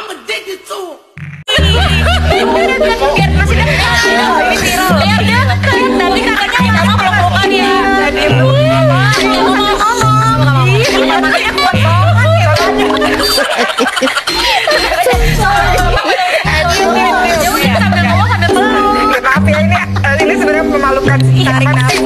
addicted to. Biar masih ini viral. Lihat dia deket, tapi katanya mama peluk-pelukan ya. Jadi matanya kuat banget. Ya udah sambil ngomong sambil peluk. Maaf ya, ini sebenarnya memalukan sih.